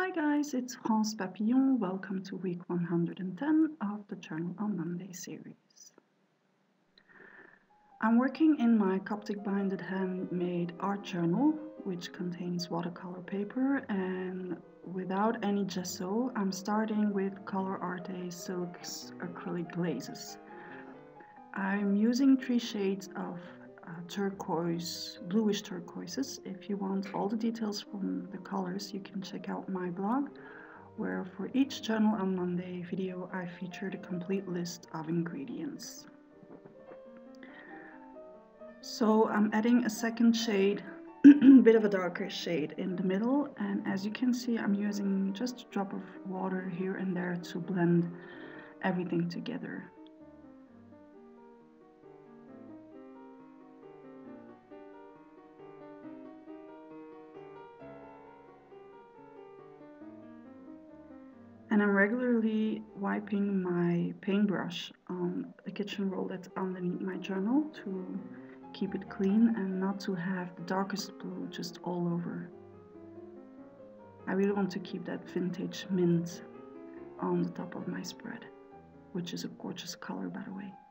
Hi guys, it's France Papillon. Welcome to week 110 of the Journal on Monday series. I'm working in my Coptic binded handmade art journal, which contains watercolor paper, and without any gesso, I'm starting with Color Arte Silk's acrylic glazes. I'm using 3 shades of turquoise, bluish turquoises. If you want all the details from the colors, you can check out my blog, where for each Journal on Monday video I featured a complete list of ingredients. So I'm adding a second shade, a bit of a darker shade in the middle, and as you can see I'm using just a drop of water here and there to blend everything together. And I'm regularly wiping my paintbrush on the kitchen roll that's underneath my journal to keep it clean and not to have the darkest blue just all over. I really want to keep that vintage mint on the top of my spread, which is a gorgeous color, by the way.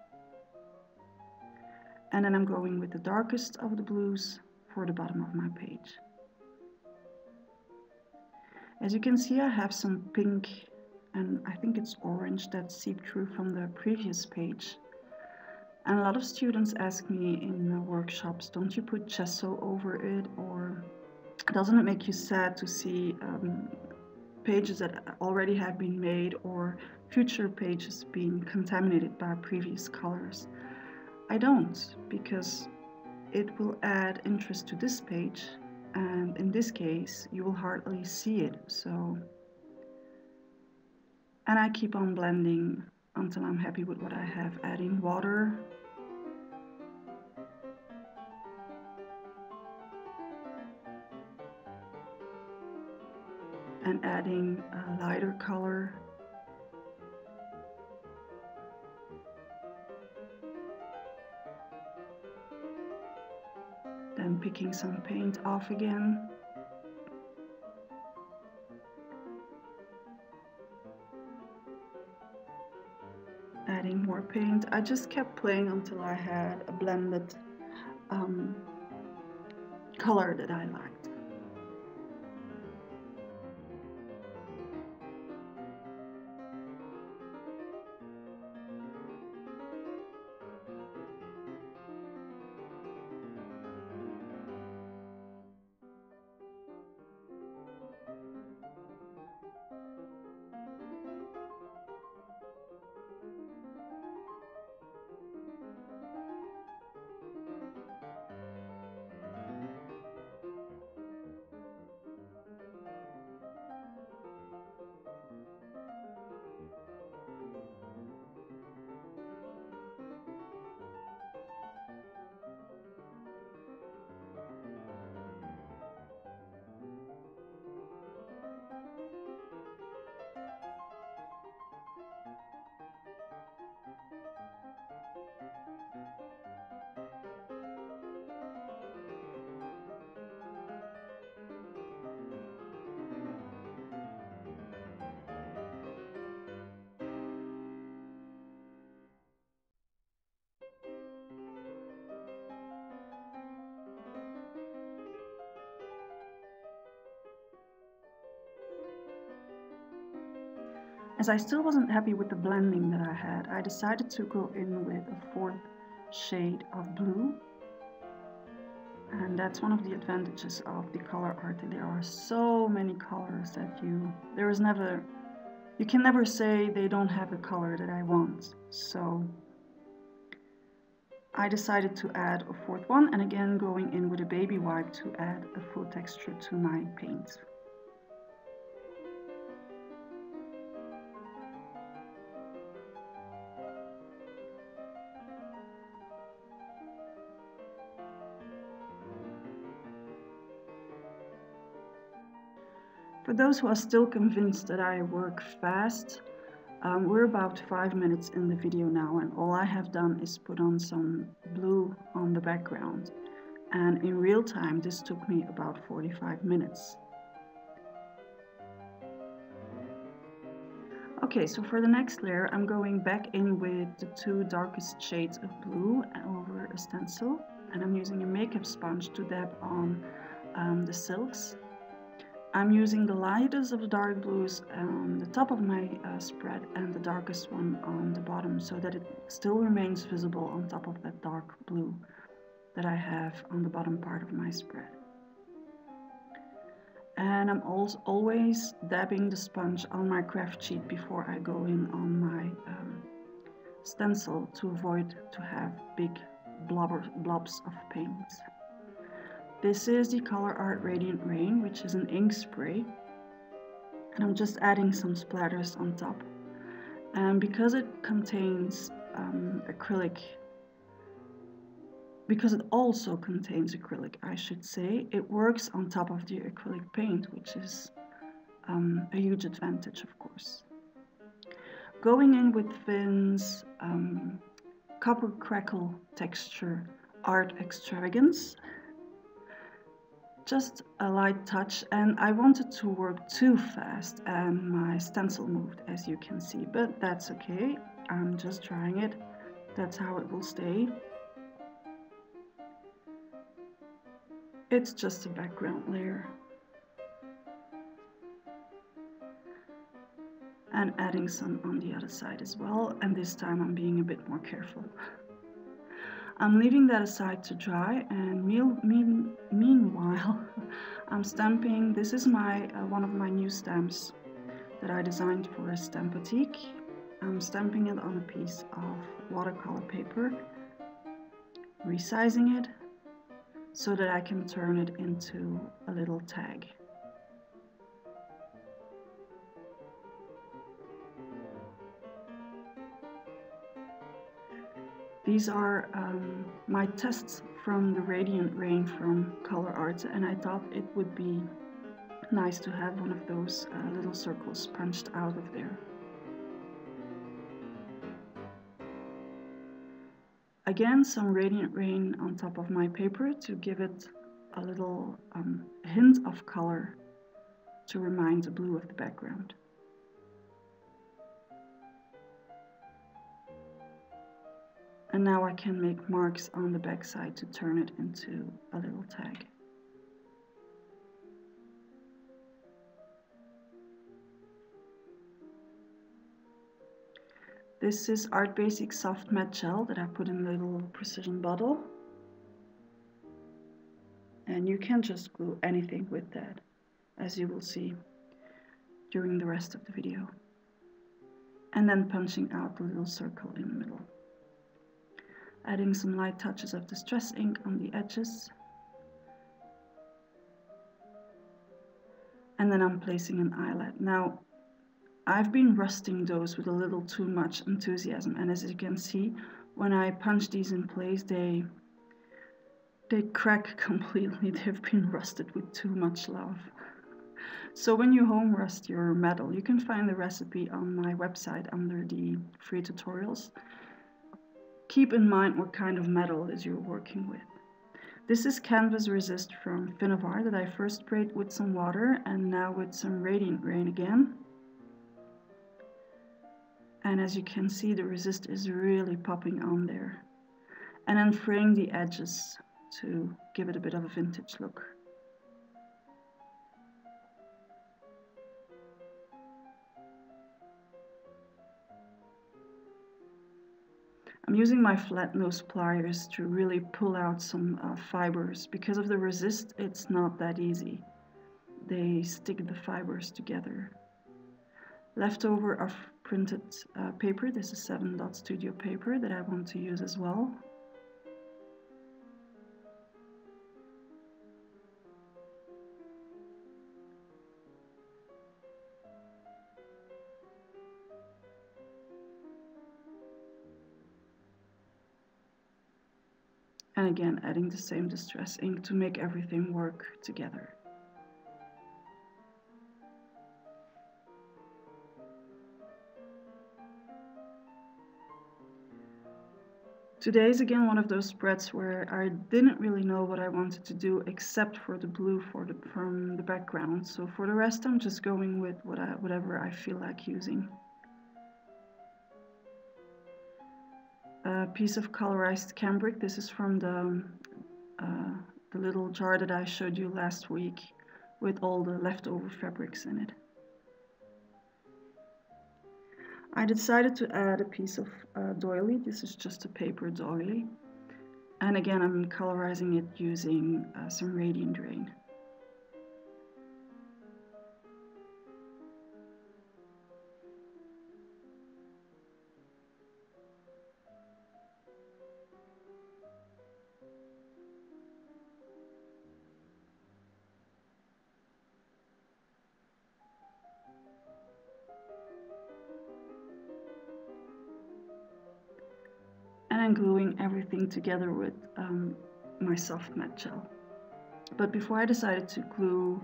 And then I'm going with the darkest of the blues for the bottom of my page. As you can see, I have some pink and I think it's orange that seeped through from the previous page. And a lot of students ask me in workshops, don't you put gesso over it, or doesn't it make you sad to see pages that already have been made or future pages being contaminated by previous colors? I don't, because it will add interest to this page, and in this case you will hardly see it. And I keep on blending until I'm happy with what I have, adding water and adding a lighter color. Then picking some paint off again. Adding more paint. I just kept playing until I had a blended color that I liked. As I still wasn't happy with the blending that I had, I decided to go in with a 4th shade of blue. And that's one of the advantages of the Color Arte. There are so many colors that you can never say they don't have the color that I want. So I decided to add a 4th one, and again going in with a baby wipe to add a full texture to my paint. For those who are still convinced that I work fast, we're about 5 minutes in the video now, and all I have done is put on some blue on the background. And in real time, this took me about 45 minutes. Okay, so for the next layer, I'm going back in with the two darkest shades of blue over a stencil, and I'm using a makeup sponge to dab on the silks. I'm using the lightest of the dark blues on the top of my spread and the darkest one on the bottom, so that it still remains visible on top of that dark blue that I have on the bottom part of my spread. And I'm also always dabbing the sponge on my craft sheet before I go in on my stencil to avoid to have big blobs of paint. This is the Color Art Radiant Rain, which is an ink spray, and I'm just adding some splatters on top. And because it contains acrylic, because it also contains acrylic, I should say, it works on top of the acrylic paint, which is a huge advantage, of course. Going in with Finn's Copper Crackle Texture Art Extravagance. Just a light touch, and I wanted to work too fast and my stencil moved, as you can see, but that's okay. I'm just trying it. That's how it will stay. It's just a background layer. And adding some on the other side as well, and this time I'm being a bit more careful. I'm leaving that aside to dry, and meanwhile I'm stamping. This is my one of my new stamps that I designed for a Stampatique. I'm stamping it on a piece of watercolor paper, resizing it so that I can turn it into a little tag. These are my tests from the Radiant Rain from Color Art, and I thought it would be nice to have one of those little circles punched out of there. Again, some Radiant Rain on top of my paper to give it a little hint of color to remind the blue of the background. And now I can make marks on the back side to turn it into a little tag. This is Art Basics Soft Matte Gel that I put in a little precision bottle. And you can just glue anything with that, as you will see during the rest of the video. And then punching out the little circle in the middle. Adding some light touches of Distress ink on the edges. And then I'm placing an eyelet. Now, I've been rusting those with a little too much enthusiasm, and as you can see, when I punch these in place, they crack completely. They've been rusted with too much love. So when you home rust your metal, you can find the recipe on my website under the free tutorials. Keep in mind what kind of metal is you're working with. This is Canvas Resist from Finnavar that I first sprayed with some water and now with some Radiant Rain again. And as you can see, the resist is really popping on there. And then fraying the edges to give it a bit of a vintage look. I'm using my flat nose pliers to really pull out some fibers. Because of the resist, it's not that easy. They stick the fibers together. Leftover of printed paper. This is 7 Dot Studio paper that I want to use as well. And again, adding the same Distress ink to make everything work together. Today is again one of those spreads where I didn't really know what I wanted to do except for the blue from the background. So for the rest, I'm just going with whatever I feel like using. piece of colorized cambric. This is from the little jar that I showed you last week with all the leftover fabrics in it. I decided to add a piece of doily. This is just a paper doily. And again, I'm colorizing it using some Radiant Rain. And I'm gluing everything together with my soft matte gel. But before I decided to glue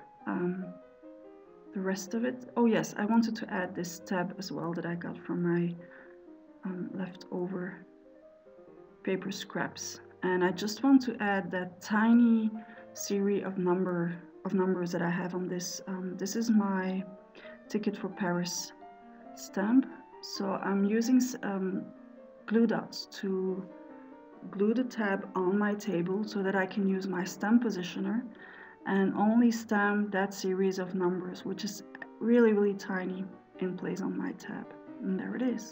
the rest of it, oh yes, I wanted to add this tab as well that I got from my leftover paper scraps. And I just want to add that tiny series of numbers that I have on this. This is my Ticket for Paris stamp. So I'm using glue dots to glue the tab on my table so that I can use my stamp positioner and only stamp that series of numbers, which is really, really tiny, in place on my tab. And there it is.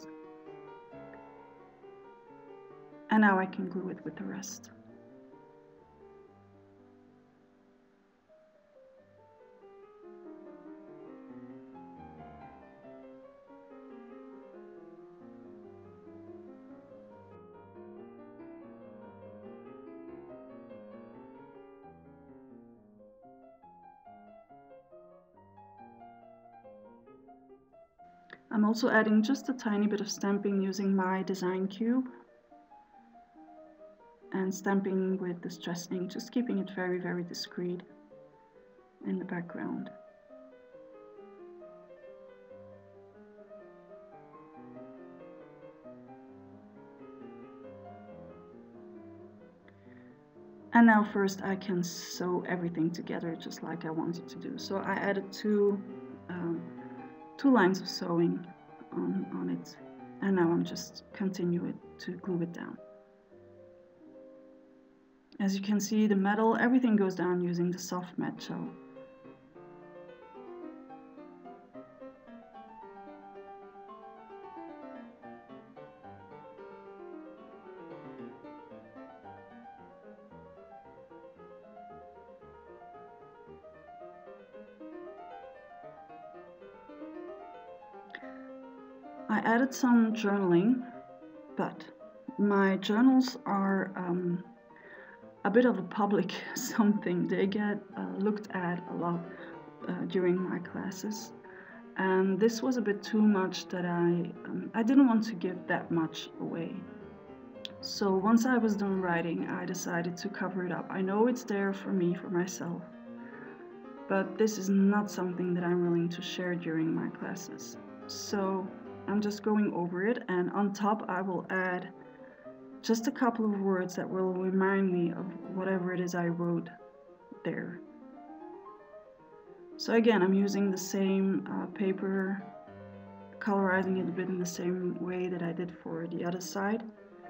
And now I can glue it with the rest. I'm also adding just a tiny bit of stamping using my design cube and stamping with Distress ink, just keeping it very, very discreet in the background. And now first I can sew everything together just like I wanted to do. So I added two lines of sewing on it, and now I'm just continuing to glue it down. As you can see, the metal, everything goes down using the soft matte gel. I added some journaling, but my journals are a bit of a public something. They get looked at a lot during my classes, and this was a bit too much that I didn't want to give that much away. So once I was done writing, I decided to cover it up. I know it's there for me, for myself, but this is not something that I'm willing to share during my classes. So I'm just going over it, and on top I will add just a couple of words that will remind me of whatever it is I wrote there. So again, I'm using the same paper, colorizing it a bit in the same way that I did for the other side.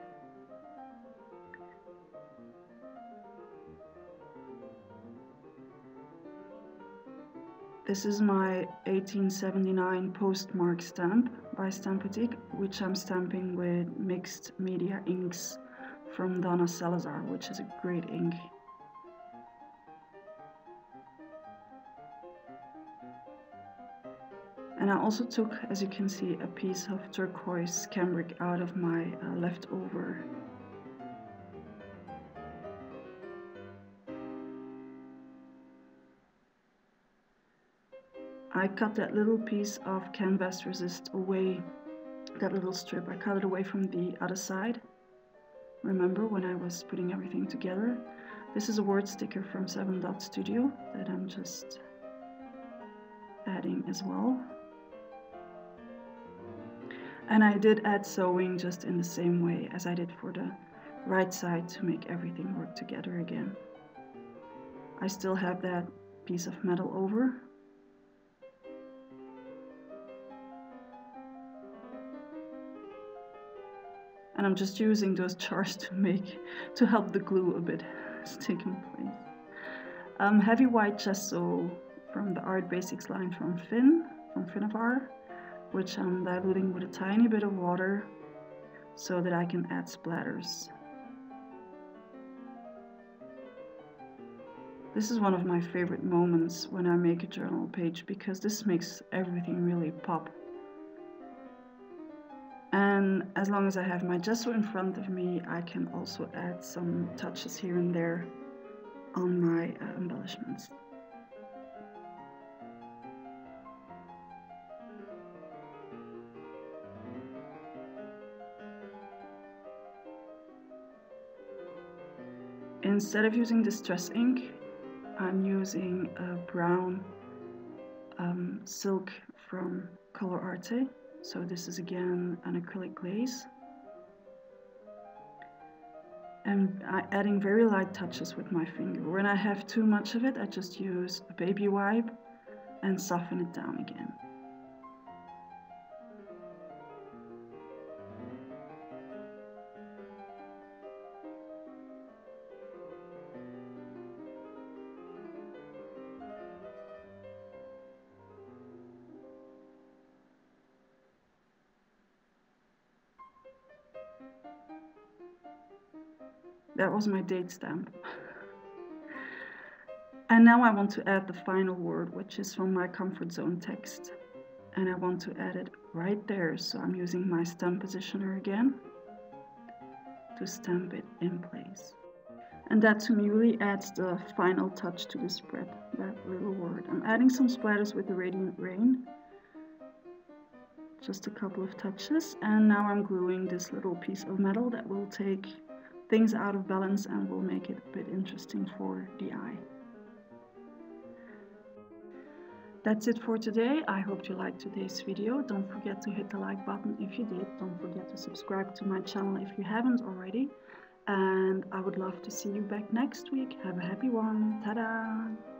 This is my 1879 postmark stamp by Stampedic, which I'm stamping with mixed media inks from Donna Salazar, which is a great ink. And I also took, as you can see, a piece of turquoise cambric out of my leftover. I cut that little piece of Canvas Resist away, that little strip, I cut it away from the other side. Remember when I was putting everything together? This is a word sticker from 7 Dot Studio that I'm just adding as well. And I did add sewing just in the same way as I did for the right side to make everything work together again. I still have that piece of metal over. And I'm just using those jars to help the glue a bit stick in place. Heavy white gesso from the Art Basics line from Finnavar, which I'm diluting with a tiny bit of water so that I can add splatters. This is one of my favorite moments when I make a journal page because this makes everything really pop. And as long as I have my gesso in front of me, I can also add some touches here and there on my embellishments. Instead of using distress ink, I'm using a brown silk from Color Arte. So this is again an acrylic glaze. And I'm adding very light touches with my finger. When I have too much of it, I just use a baby wipe and soften it down again. That was my date stamp. And now I want to add the final word, which is from my comfort zone text. And I want to add it right there. So I'm using my stamp positioner again to stamp it in place. And that to me really adds the final touch to the spread, that little word. I'm adding some splatters with the Radiant Rain. Just a couple of touches. And now I'm gluing this little piece of metal that will take things out of balance and will make it a bit interesting for the eye. That's it for today. I hope you liked today's video. Don't forget to hit the like button if you did. Don't forget to subscribe to my channel if you haven't already. And I would love to see you back next week. Have a happy one. Ta-da!